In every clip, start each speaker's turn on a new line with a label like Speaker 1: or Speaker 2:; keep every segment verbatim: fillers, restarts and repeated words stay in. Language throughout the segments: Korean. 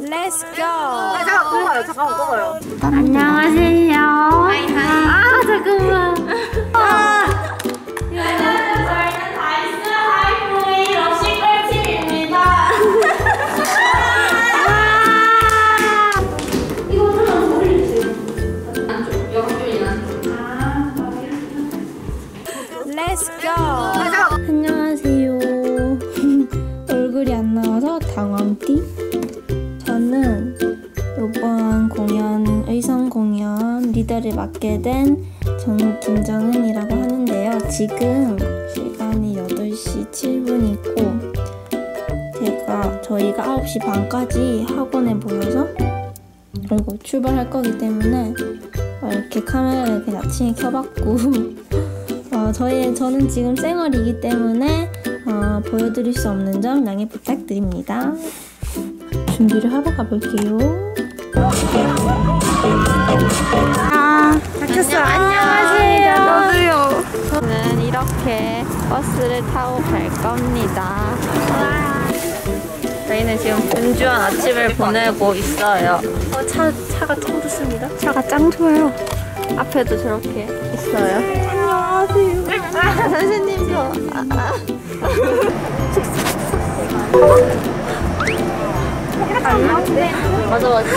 Speaker 1: Let's go.
Speaker 2: 아, 잠깐 꺼봐요. 잠깐만 꺼봐요.
Speaker 1: 안녕하세요. 아 잠깐만. 아.
Speaker 3: 저희는 다이스 하이브웨이 러시 꿀팁입니다. 이거 하나 더 올려주세요. 안쪽, 옆쪽이 안쪽. 아,
Speaker 1: Let's go. 안녕하세요. 얼굴이 안 나와서 당황띠. 저는 이번 공연, 의상 공연 리더를 맡게 된 전 김정은이라고 하는데요. 지금 시간이 여덟 시 칠 분이고 제가 저희가 아홉 시 반까지 학원에 모여서 그리고 출발할 거기 때문에 이렇게 카메라를 이렇게 나침에 켜봤고 어, 저희, 저는 지금 쌩얼이기 때문에 어, 보여드릴 수 없는 점 양해 부탁드립니다. 준비를 하러 가볼게요. 아,
Speaker 3: 안녕.
Speaker 1: 안녕하세요. 저도요. 저는 이렇게 버스를 타고 갈 겁니다.
Speaker 3: 저희는 지금 분주한 아침을 보내고 있어요.
Speaker 1: 어, 차, 차가 짱 좋습니다. 차가 짱 좋아요. 앞에도 저렇게 있어요. 안녕하세요. 아, 선생님도. 아, 아.
Speaker 3: 맞아 맞아.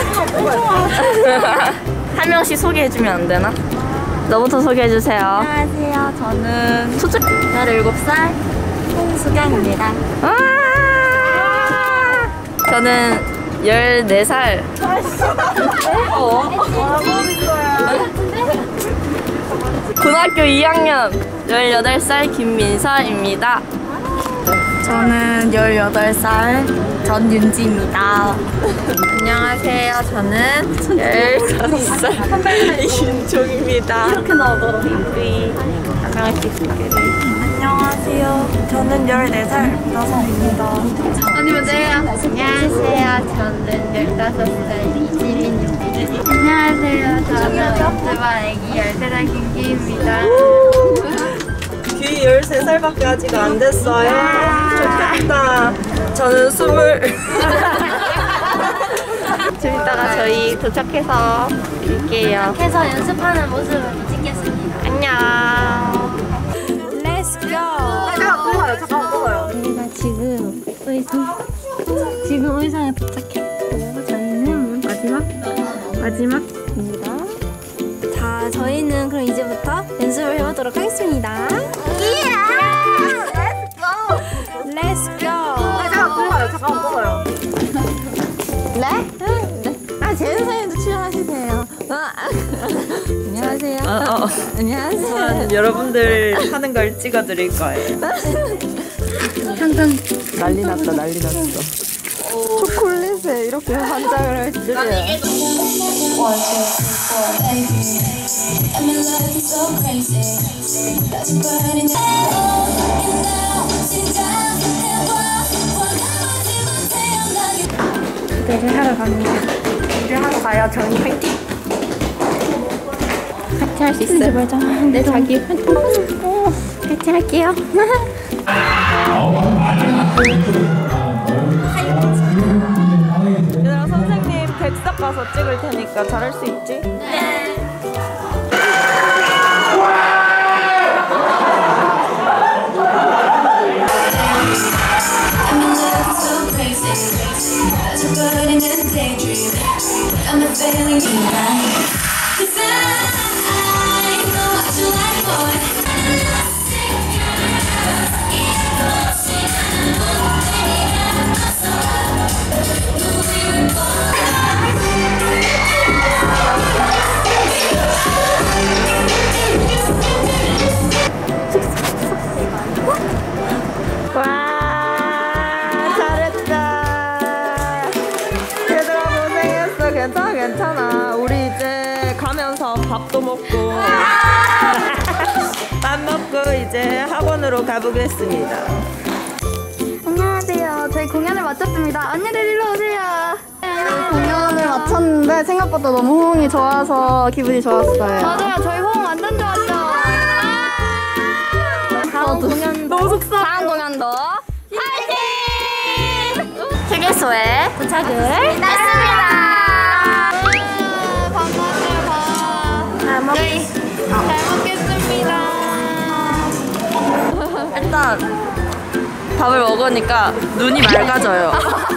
Speaker 3: 한 명씩 소개해주면 안 되나? 너부터 소개해주세요.
Speaker 1: 안녕하세요. 저는
Speaker 3: 소중 열일곱 살
Speaker 1: 홍수경입니다.
Speaker 3: 저는 열네 살. 어? 고등학교 이 학년 열여덟 살 김민서입니다.
Speaker 1: 저는 열여덟 살 전윤지입니다.
Speaker 3: 안녕하세요. 저는 열다섯 살 이윤종입니다.
Speaker 1: 이렇게 나오더라고요.
Speaker 3: 우리 한 명씩 소개를.
Speaker 1: 안녕하세요. 저는 열네 살 민서입니다.
Speaker 3: 언니 먼저 해요. 안녕하세요. 저는 열다섯 살 이지린입니다. 안녕하세요. 저는 옥수발 애기 열세 살 김기입니다.
Speaker 2: 귀 열세 살밖에 아직 안 됐어요. 좋겠다. 저는 스물.
Speaker 3: 좀 이따가 저희 도착해서 뵐게요.
Speaker 1: 해서 연습하는 모습을 찍겠습니다.
Speaker 3: 안녕.
Speaker 1: Let's go.
Speaker 2: 아, 잠깐 꺼봐요. 잠깐 꺼봐요.
Speaker 1: 저희가 지금 의상 지금 의상에 도착했고 저희는 마지막 마지막입니다. 자, 저희는 그럼 이제부터 연습을 해보도록 하겠습니다. Let's go.
Speaker 2: 아, 잠깐 꺼봐요. 잠깐 꺼봐요.
Speaker 1: 네? 네. 아, 재은 선생님도 출연하시세요. 안녕하세요.
Speaker 2: 어, 어.
Speaker 1: 안녕하세요.
Speaker 2: 여러분들 하는 걸 찍어드릴 거예요.
Speaker 1: 항상
Speaker 2: 난리 났다, 난리 났어.
Speaker 1: 초콜릿에 이렇게 한장을 할 줄이야. 기대를 하러 갑니다.
Speaker 3: 일을 하러 가요. 저희 화이팅.
Speaker 1: 같이 할 수 있어요. 맞아. 네, 자기 화이팅. 같이 할게요.
Speaker 2: 얘들아, 선생님 백석 가서 찍을 테니까 잘할 수 있지?
Speaker 3: 네.
Speaker 2: 괜찮아, 괜찮아. 우리 이제 가면서 밥도 먹고 밥 먹고 이제 학원으로 가보겠습니다.
Speaker 1: 안녕하세요. 저희 공연을 마쳤습니다. 언니들 일로 오세요. 공연을 마쳤는데 생각보다 너무 호응이 좋아서 기분이 좋았어요. 맞아요. 저희 호응 완전 좋았죠. 다음 공연도 너무 속상. 다음 공연도 파이팅! 되게
Speaker 4: 장소에
Speaker 3: 도착을
Speaker 4: 했습니다.
Speaker 1: 밥 먹어요, 밥.
Speaker 4: 잘 먹.
Speaker 1: 잘 먹겠습니다.
Speaker 2: 일단 밥을 먹으니까 눈이 맑아져요.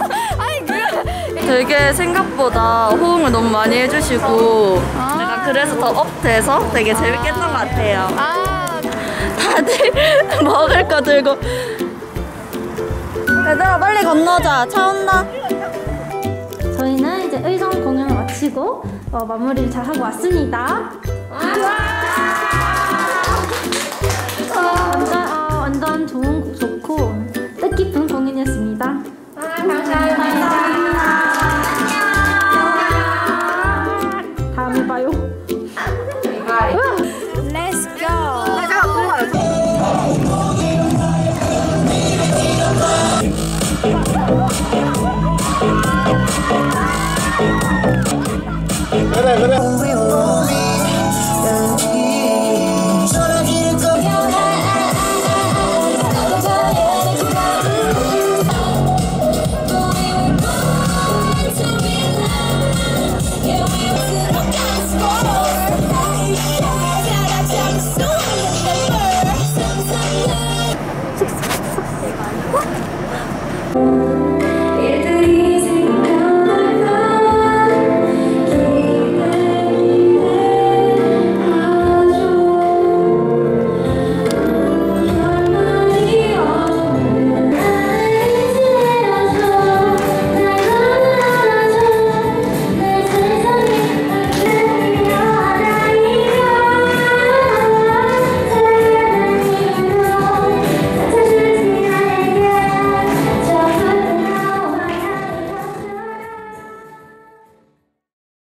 Speaker 2: 되게 생각보다 호응을 너무 많이 해주시고 내가 그래서 더 업돼서 되게 재밌게 했던 것 같아요.
Speaker 1: 아,
Speaker 2: 다들 먹을 거 들고 얘들아 빨리 건너자. 차 온다.
Speaker 3: 저희는 이제 의성 공연을 마치고 어, 마무리를 잘 하고 왔습니다. 어, 완전 어, 완전 좋은 좋고 뜻깊은 공연이었습니다. 감사합니다. 다음에 봐요.
Speaker 1: let's go.
Speaker 5: 그래 그래